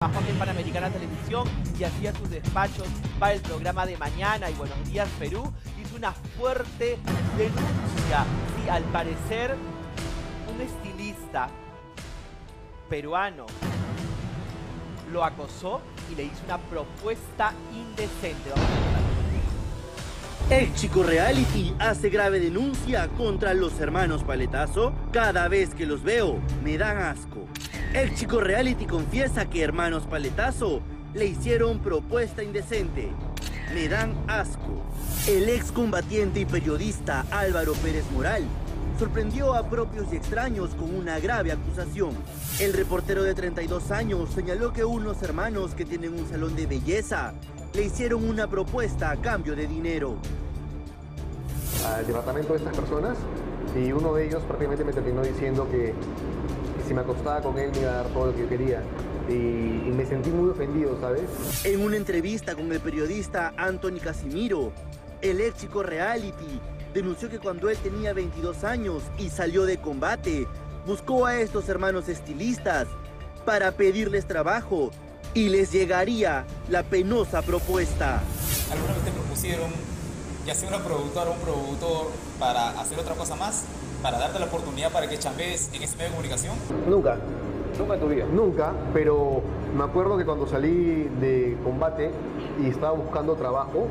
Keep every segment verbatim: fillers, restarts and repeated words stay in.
Trabajó en Panamericana Televisión y hacía sus despachos para el programa de mañana y Buenos Días Perú. Hizo una fuerte denuncia. Sí, al parecer, un estilista peruano lo acosó y le hizo una propuesta indecente. Vamos a ver. El Chico Reality hace grave denuncia contra los hermanos Paletazo. Cada vez que los veo, me dan asco. El Chico Reality confiesa que hermanos Paletazo le hicieron propuesta indecente. Me dan asco. El excombatiente y periodista Álvaro Pérez Moral sorprendió a propios y extraños con una grave acusación. El reportero de treinta y dos años señaló que unos hermanos que tienen un salón de belleza le hicieron una propuesta a cambio de dinero. Al departamento de estas personas, y uno de ellos prácticamente me terminó diciendo que, que si me acostaba con él me iba a dar todo lo que yo quería. Y, y me sentí muy ofendido, ¿sabes? En una entrevista con el periodista Anthony Casimiro, el ex Chico Reality denunció que cuando él tenía veintidós años y salió de combate, buscó a estos hermanos estilistas para pedirles trabajo y les llegaría la penosa propuesta. ¿Alguna vez te propusieron, ya sea una productora o un productor, para hacer otra cosa más? ¿Para darte la oportunidad para que chambees en ese medio de comunicación? Nunca. ¿Nunca en tu vida? Nunca, pero me acuerdo que cuando salí de combate y estaba buscando trabajo,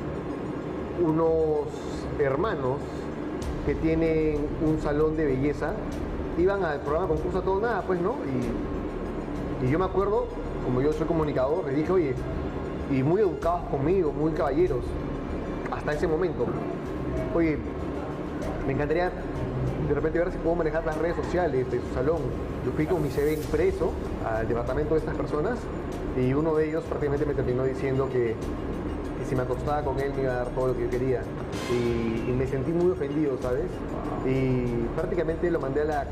unos hermanos que tienen un salón de belleza iban al programa concurso a todo nada, pues, ¿no? Y, y yo me acuerdo, como yo soy comunicador, les dije, oye, y muy educados conmigo, muy caballeros, hasta ese momento. Oye, me encantaría de repente ver si puedo manejar las redes sociales de su salón. Yo fui con mi C V impreso al departamento de estas personas y uno de ellos prácticamente me terminó diciendo que, que si me acostaba con él me iba a dar todo lo que yo quería. Y, y me sentí muy ofendido, ¿sabes? Y prácticamente lo mandé a la...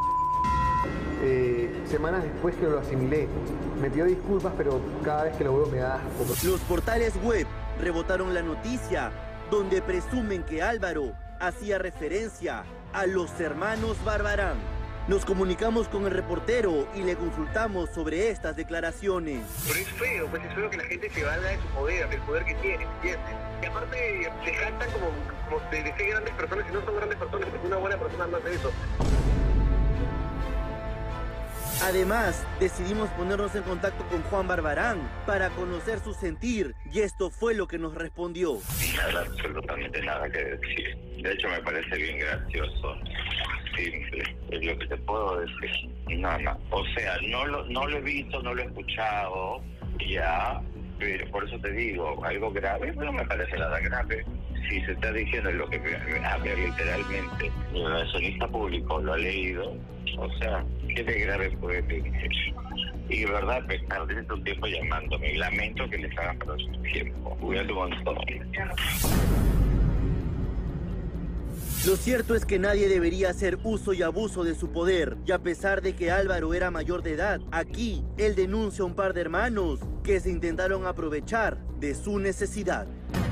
Eh, semanas después que lo asimilé. Me pidió disculpas, pero cada vez que lo veo me da asco. Los portales web rebotaron la noticia donde presumen que Álvaro hacía referencia a los hermanos Barbarán. Nos comunicamos con el reportero y le consultamos sobre estas declaraciones. Pero es feo, pues es feo que la gente se valga de su poder, del poder que tiene, ¿entiendes? Y aparte se jactan como, como de, de ser grandes personas y no son grandes personas, porque una buena persona no hace eso. Además, decidimos ponernos en contacto con Juan Barbarán para conocer su sentir y esto fue lo que nos respondió. Nada, absolutamente nada que decir. De hecho, me parece bien gracioso, simple, es lo que te puedo decir. No, no. O sea, no lo, no lo he visto, no lo he escuchado, ya, pero por eso te digo, algo grave, pero no me parece nada grave. Si se está diciendo lo que a ver, literalmente, el relacionista público lo ha leído, o sea, ¿qué de grave puede tener? Y de verdad, pesar desde tu tiempo llamándome, y lamento que les hagan perder su tiempo. Cuídate un montón. Lo cierto es que nadie debería hacer uso y abuso de su poder, y a pesar de que Álvaro era mayor de edad, aquí él denuncia a un par de hermanos que se intentaron aprovechar de su necesidad.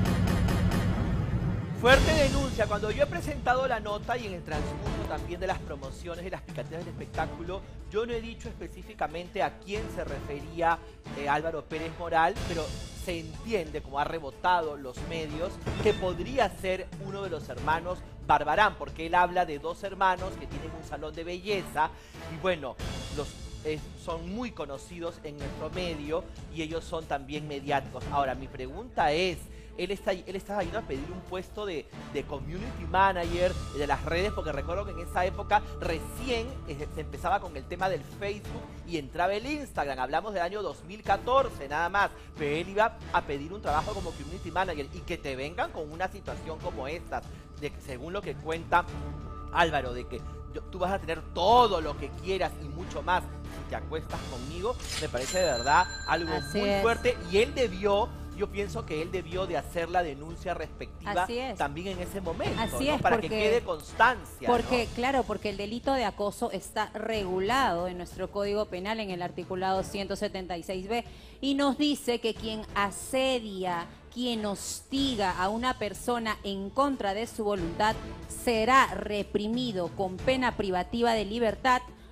Fuerte denuncia. Cuando yo he presentado la nota y en el transcurso también de las promociones y las picateras del espectáculo, yo no he dicho específicamente a quién se refería eh, Álvaro Pérez Moral, pero se entiende, como ha rebotado los medios, que podría ser uno de los hermanos Barbarán, porque él habla de dos hermanos que tienen un salón de belleza y bueno, los eh, son muy conocidos en nuestro medio y ellos son también mediáticos. Ahora, mi pregunta es, Él está, él está yendo a pedir un puesto de, de community manager de las redes, porque recuerdo que en esa época recién eh, se empezaba con el tema del Facebook y entraba el Instagram. Hablamos del año dos mil catorce nada más, pero él iba a pedir un trabajo como community manager y que te vengan con una situación como esta, de, según lo que cuenta Álvaro, de que yo, tú vas a tener todo lo que quieras y mucho más si te acuestas conmigo, me parece de verdad algo Así muy es. fuerte y él debió... Yo pienso que él debió de hacer la denuncia respectiva también en ese momento, Así ¿no? es, Para porque, que quede constancia. Porque, ¿no? claro, porque el delito de acoso está regulado en nuestro Código Penal en el articulado ciento setenta y seis B y nos dice que quien asedia, quien hostiga a una persona en contra de su voluntad será reprimido con pena privativa de libertad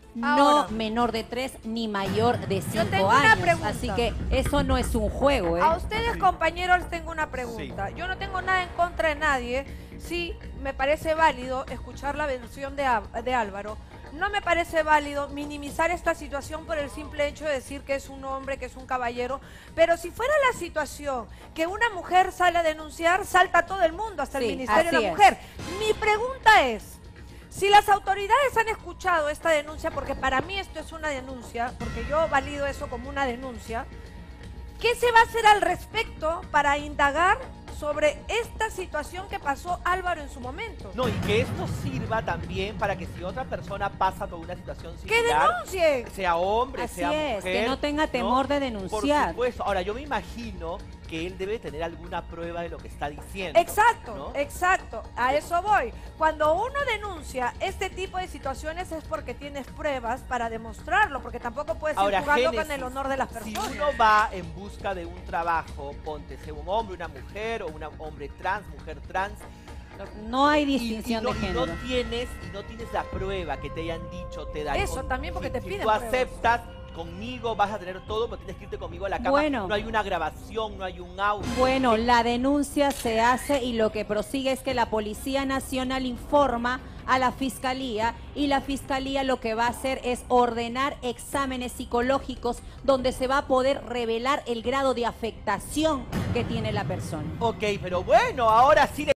no Ahora. menor de tres ni mayor de cinco tengo una años. pregunta. Así que eso no es un juego, ¿eh? A ustedes, compañeros, les tengo una pregunta. Yo no tengo nada en contra de nadie. Sí, me parece válido escuchar la versión de, Á- de Álvaro. No me parece válido minimizar esta situación por el simple hecho de decir que es un hombre, que es un caballero. Pero si fuera la situación que una mujer sale a denunciar, salta todo el mundo, hasta el Sí, Ministerio de así la es. Mujer. Mi pregunta es, si las autoridades han escuchado esta denuncia, porque para mí esto es una denuncia, porque yo valido eso como una denuncia, ¿qué se va a hacer al respecto para indagar sobre esta situación que pasó Álvaro en su momento? No, y que esto sirva también para que si otra persona pasa por una situación ¡Que similar, denuncien! sea hombre, Así sea es, mujer, que no tenga temor de denunciar. Por supuesto. Ahora, yo me imagino que él debe tener alguna prueba de lo que está diciendo. Exacto, ¿no? exacto, a eso voy. Cuando uno denuncia este tipo de situaciones es porque tienes pruebas para demostrarlo, porque tampoco puedes ir Ahora, jugando Génesis, con el honor de las si personas. uno va en busca de un trabajo, ponte, sea un hombre, una mujer, o un hombre trans, mujer trans, No hay y, y distinción no, de y género. no tienes y no tienes la prueba que te hayan dicho, te da Eso también, porque si, te si piden tú pruebas. aceptas, conmigo vas a tener todo, pero tienes que irte conmigo a la cama. Bueno. No hay una grabación, no hay un audio. Bueno, la denuncia se hace y lo que prosigue es que la Policía Nacional informa a la Fiscalía y la Fiscalía lo que va a hacer es ordenar exámenes psicológicos donde se va a poder revelar el grado de afectación que tiene la persona. Ok, pero bueno, ahora sí le